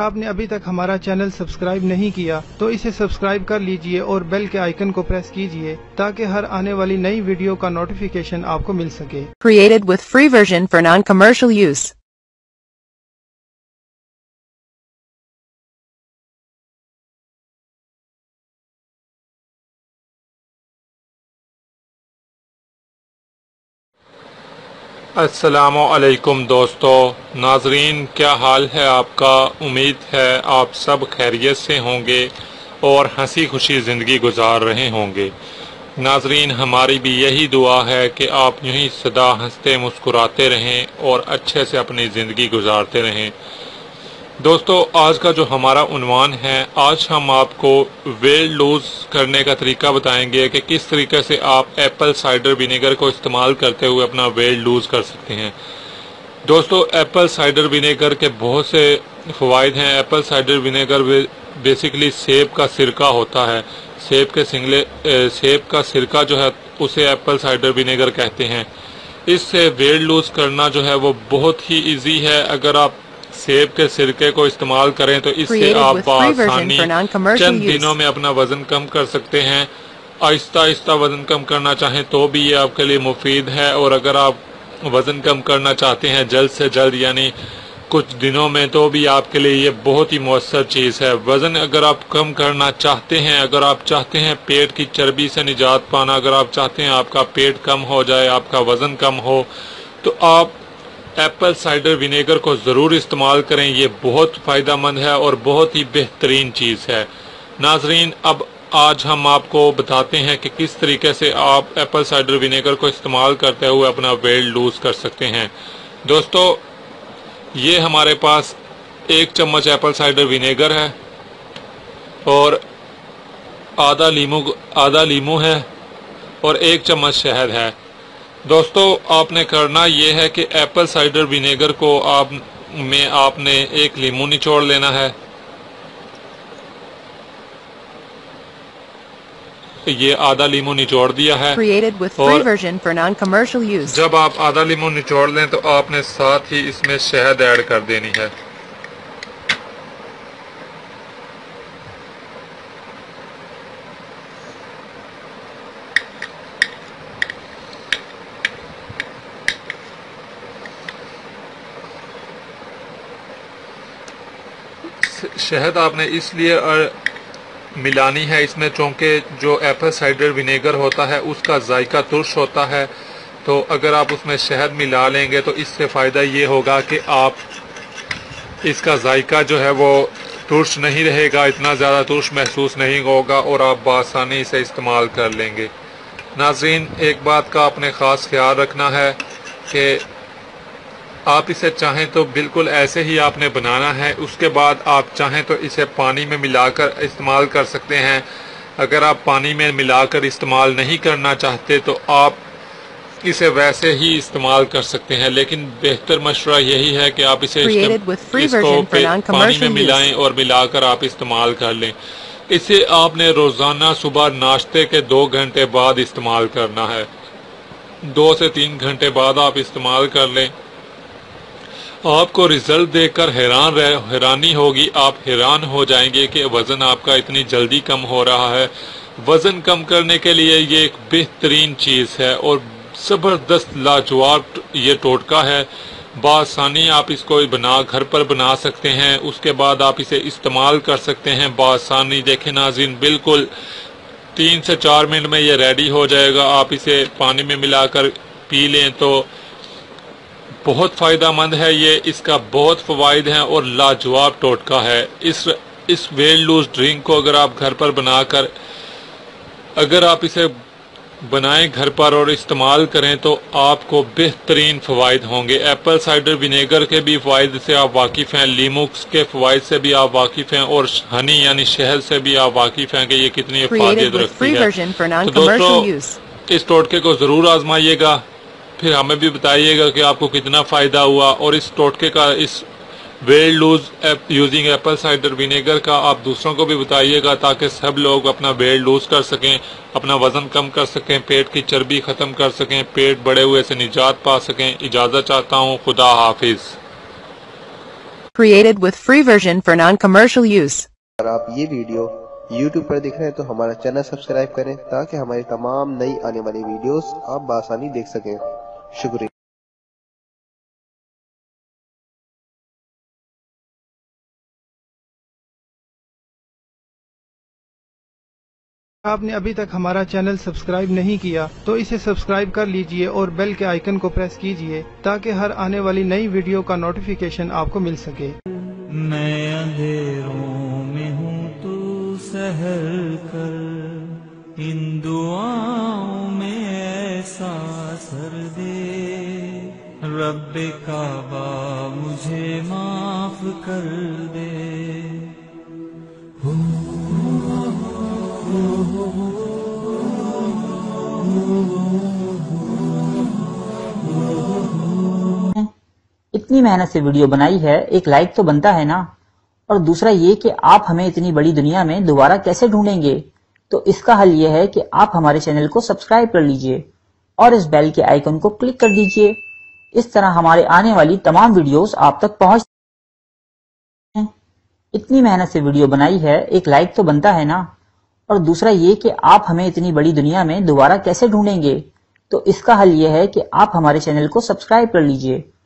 आपने अभी तक हमारा चैनल सब्सक्राइब नहीं किया तो इसे सब्सक्राइब कर लीजिए और बेल के आइकन को प्रेस कीजिए ताकि हर आने वाली नई वीडियो का नोटिफिकेशन आपको मिल सके। Created with free version for non-commercial use. अस्सलामु अलैकुम दोस्तों, नाजरीन, क्या हाल है आपका। उम्मीद है आप सब खैरियत से होंगे और हंसी खुशी ज़िंदगी गुजार रहे होंगे। नाजरीन, हमारी भी यही दुआ है कि आप यूं ही सदा हंसते मुस्कुराते रहें और अच्छे से अपनी ज़िंदगी गुजारते रहें। दोस्तों, आज का जो हमारा उन्वान है, आज हम आपको वेट लूज़ करने का तरीका बताएंगे कि किस तरीके से आप एप्पल साइडर विनेगर को इस्तेमाल करते हुए अपना वेट लूज़ कर सकते हैं। दोस्तों, एप्पल साइडर विनेगर के बहुत से फ़वाइद हैं। एप्पल साइडर विनेगर बेसिकली सेब का सिरका होता है। सेब का सिरका जो है उसे एप्पल साइडर विनेगर कहते हैं। इससे वेट लूज़ करना जो है वो बहुत ही ईजी है। अगर आप सेब के सिरके को इस्तेमाल करें तो इससे आप आसानी चंद दिनों में अपना वजन कम कर सकते हैं। आहिस्ता आहिस्ता वजन कम करना चाहें तो भी ये आपके लिए मुफीद है, और अगर आप वजन कम करना चाहते हैं जल्द से जल्द यानी कुछ दिनों में, तो भी आपके लिए ये बहुत ही मौसर चीज़ है। वजन अगर आप कम करना चाहते हैं, अगर आप चाहते हैं पेट की चर्बी से निजात पाना, अगर आप चाहते हैं आपका पेट कम हो जाए, आपका वजन कम हो, तो आप एप्पल साइडर विनेगर को ज़रूर इस्तेमाल करें। ये बहुत फ़ायदेमंद है और बहुत ही बेहतरीन चीज़ है। नाजरीन, अब आज हम आपको बताते हैं कि किस तरीके से आप एप्पल साइडर विनेगर को इस्तेमाल करते हुए अपना वेट लूज़ कर सकते हैं। दोस्तों, ये हमारे पास 1 चम्मच एप्पल साइडर विनेगर है और आधा लीमू है और 1 चम्मच शहद है। दोस्तों, आपने करना ये है कि एप्पल साइडर विनेगर को आपने 1 लीमू निचोड़ लेना है। ये आधा लीमू निचोड़ दिया है। Created with free version for non-commercial use. जब आप आधा लीमू निचोड़ लें तो आपने साथ ही इसमें शहद ऐड कर देनी है। शहद आपने इसलिए मिलानी है इसमें चूँकि जो एप्पल साइडर विनेगर होता है उसका जायका तुर्श होता है। तो अगर आप उसमें शहद मिला लेंगे तो इससे फ़ायदा ये होगा कि आप इसका जायका जो है वो तुर्श नहीं रहेगा, इतना ज़्यादा तुर्श महसूस नहीं होगा और आप बआसानी इसे इस्तेमाल कर लेंगे। नाज़रीन, एक बात का आपने ख़ास ख्याल रखना है कि आप इसे चाहें तो बिल्कुल ऐसे ही आपने बनाना है। उसके बाद आप चाहें तो इसे पानी में मिलाकर इस्तेमाल कर सकते हैं। अगर आप पानी में मिलाकर इस्तेमाल नहीं करना चाहते तो आप इसे वैसे ही इस्तेमाल कर सकते हैं, लेकिन बेहतर मशवरा यही है कि आप इसको पानी में मिलाएं और मिलाकर आप इस्तेमाल कर लें। इसे आपने रोज़ाना सुबह नाश्ते के 2 घंटे बाद इस्तेमाल करना है। 2 से 3 घंटे बाद आप इस्तेमाल कर लें। आपको रिजल्ट देखकर हैरानी होगी। आप हैरान हो जाएंगे कि वज़न आपका इतनी जल्दी कम हो रहा है। वज़न कम करने के लिए ये एक बेहतरीन चीज़ है और ज़बरदस्त लाजवाब ये टोटका है। बआसानी आप इसको घर पर बना सकते हैं। उसके बाद आप इसे इस्तेमाल कर सकते हैं बआसानी। देखें नाज़रीन, बिल्कुल 3 से 4 मिनट में ये रेडी हो जाएगा। आप इसे पानी में मिलाकर पी लें तो बहुत फ़ायदेमंद है। ये इसका बहुत फ़वाइद हैं और लाजवाब टोटका है। इस वेट लूज़ ड्रिंक को अगर आप घर पर बनाकर अगर आप इसे बनाएं घर पर और इस्तेमाल करें तो आपको बेहतरीन फ़वाइद होंगे। एप्पल साइडर विनेगर के भी फ़वाइद से आप वाकिफ़ हैं, लीमू के फ़वाइद से भी आप वाकिफ़ हैं और हनी यानी शहद से भी आप वाकिफ़ हैं कि ये कितनी फ़ायदेमंद रखती है। तो दोस्तों, इस टोटके को ज़रूर आजमाइएगा, फिर हमें भी बताइएगा कि आपको कितना फ़ायदा हुआ। और इस टोटके का, इस weight lose using apple cider vinegar का आप दूसरों को भी बताइएगा ताकि सब लोग अपना वेट लूज़ कर सकें, अपना वज़न कम कर सकें, पेट की चर्बी ख़त्म कर सकें, पेट बढ़े हुए से निजात पा सकें। इजाज़त चाहता हूँ। खुदा हाफिज़। Created with free version for non-commercial use. اگر آپ یہ ویڈیو YouTube پر دیکھ رہے ہیں تو ہمارا چینل سبسکرائب کریں تاکہ ہماری تمام نئی آنے والی ویڈیوز آپ بآسانی دیکھ سکیں۔ شکریہ۔ آپ نے ابھی تک ہمارا چینل سبسکرائب نہیں کیا تو اسے سبسکرائب کر لیجئے اور بیل کے آئیکن کو پریس کیجئے تاکہ ہر آنے والی نئی ویڈیو کا نوٹیفیکیشن آپ کو مل سکے۔ میں اندھیروں میں ہوں تو سحر کر، ان دعاؤں میں ایسا اثر دے، رب کعبہ مجھے معاف کر دے۔ اتنی محنت سے ویڈیو بنائی ہے، ایک لائک تو بنتا ہے نا، اور دوسرا یہ کہ آپ ہمیں اتنی بڑی دنیا میں دوبارہ کیسے ڈھونڈیں گے؟ تو اس کا حل یہ ہے کہ آپ ہمارے چینل کو سبسکرائب کر لیجئے اور اس بیل کے آئیکن کو کلک کر دیجئے۔ اس طرح ہمارے آنے والی تمام ویڈیوز آپ تک پہنچ۔ اتنی محنت سے ویڈیو بنائی ہے، ایک لائک تو بنتا ہے نا، اور دوسرا یہ کہ آپ ہمیں اتنی بڑی دنیا میں دوبارہ کیسے ڈھونڈیں گے؟ تو اس کا حل یہ ہے کہ آپ ہمارے چینل کو سبسکرائب کر لیجئے